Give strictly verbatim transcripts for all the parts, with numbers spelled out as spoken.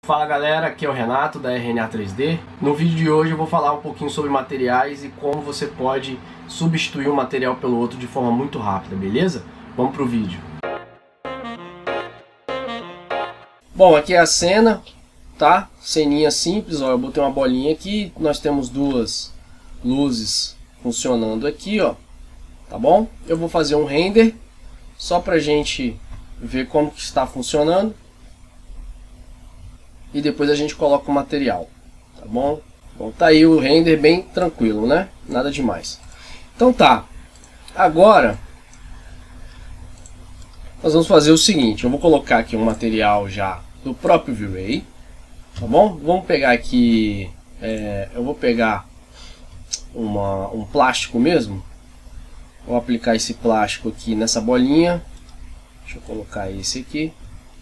Fala galera, aqui é o Renato da R N A três D. No vídeo de hoje eu vou falar um pouquinho sobre materiais e como você pode substituir um material pelo outro de forma muito rápida, beleza? Vamos pro vídeo. Bom, aqui é a cena, tá? Ceninha simples, ó, eu botei uma bolinha aqui, nós temos duas luzes funcionando aqui, ó, tá bom? Eu vou fazer um render só pra gente ver como que está funcionando. E depois a gente coloca o material, tá bom? Bom, tá aí o render bem tranquilo, né? Nada demais. Então tá. Agora nós vamos fazer o seguinte, eu vou colocar aqui um material já do próprio V-Ray, tá bom? Vamos pegar aqui, é, eu vou pegar uma, um plástico mesmo. Vou aplicar esse plástico aqui nessa bolinha. Deixa eu colocar esse aqui.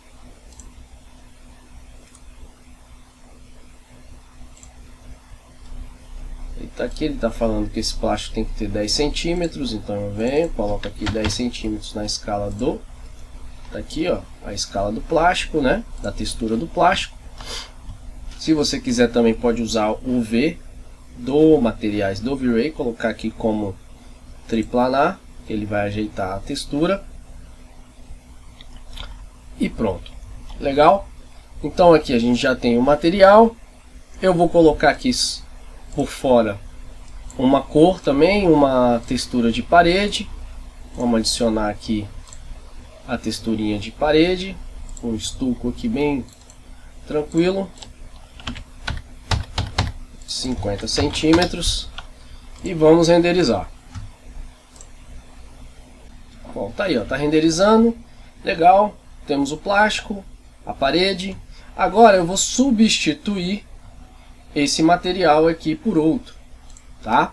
Aqui ele está falando que esse plástico tem que ter dez centímetros, então eu venho, coloco aqui dez centímetros na escala do, tá aqui ó, a escala do plástico, né, da textura do plástico. Se você quiser também pode usar o V do materiais do V-Ray, colocar aqui como triplanar, ele vai ajeitar a textura. E pronto, legal? Então aqui a gente já tem o material, eu vou colocar aqui por fora uma cor também, uma textura de parede. Vamos adicionar aqui a texturinha de parede, um estuco aqui bem tranquilo, cinquenta centímetros, e vamos renderizar. Bom, tá aí, ó, tá renderizando, legal. Temos o plástico, a parede. Agora eu vou substituir esse material aqui por outro, tá?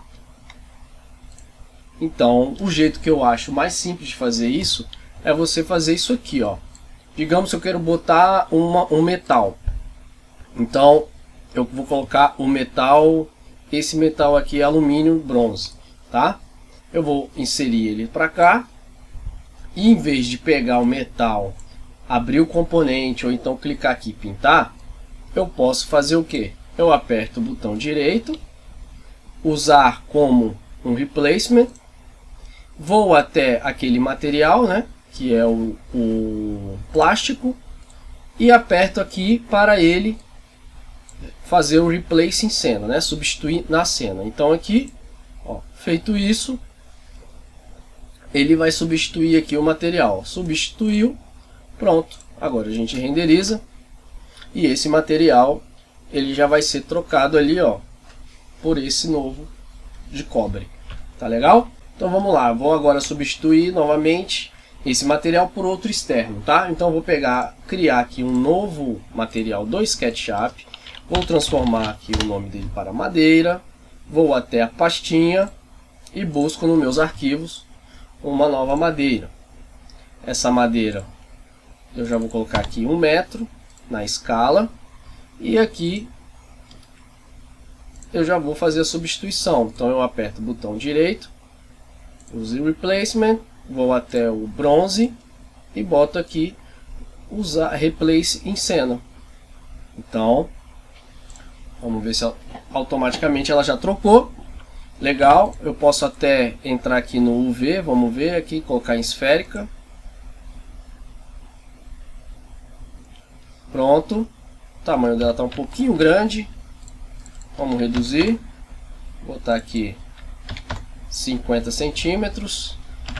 Então, o jeito que eu acho mais simples de fazer isso é você fazer isso aqui, ó. Digamos que eu quero botar uma, um metal. Então, eu vou colocar o metal, esse metal aqui é alumínio bronze, tá? Eu vou inserir ele para cá. E em vez de pegar o metal, abrir o componente ou então clicar aqui e pintar, eu posso fazer o quê? Eu aperto o botão direito, usar como um replacement, vou até aquele material, né, que é o, o plástico, e aperto aqui para ele fazer o replace em cena, né, substituir na cena. Então aqui, ó, feito isso, ele vai substituir aqui o material. Substituiu, pronto. Agora a gente renderiza e esse material ele já vai ser trocado ali, ó, por esse novo de cobre. Tá legal? Então vamos lá, vou agora substituir novamente esse material por outro externo, tá? Então vou pegar, criar aqui um novo material do SketchUp, vou transformar aqui o nome dele para madeira, vou até a pastinha e busco nos meus arquivos uma nova madeira. Essa madeira eu já vou colocar aqui um metro na escala. E aqui eu já vou fazer a substituição. Então eu aperto o botão direito, use replacement, vou até o bronze e boto aqui usar replace em cena. Então vamos ver se automaticamente ela já trocou. Legal, eu posso até entrar aqui no U V, vamos ver aqui, colocar em esférica. Pronto. O tamanho dela está um pouquinho grande, vamos reduzir, botar aqui cinquenta centímetros,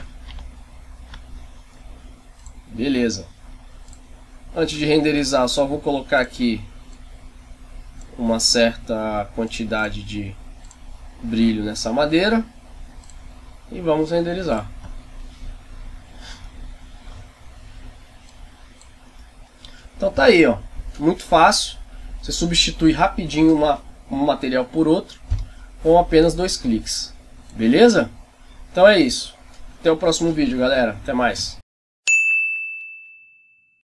beleza. Antes de renderizar, só vou colocar aqui uma certa quantidade de brilho nessa madeira e vamos renderizar. Então tá aí, ó. Muito fácil, você substitui rapidinho uma, um material por outro com apenas dois cliques, beleza? Então é isso, até o próximo vídeo galera, até mais.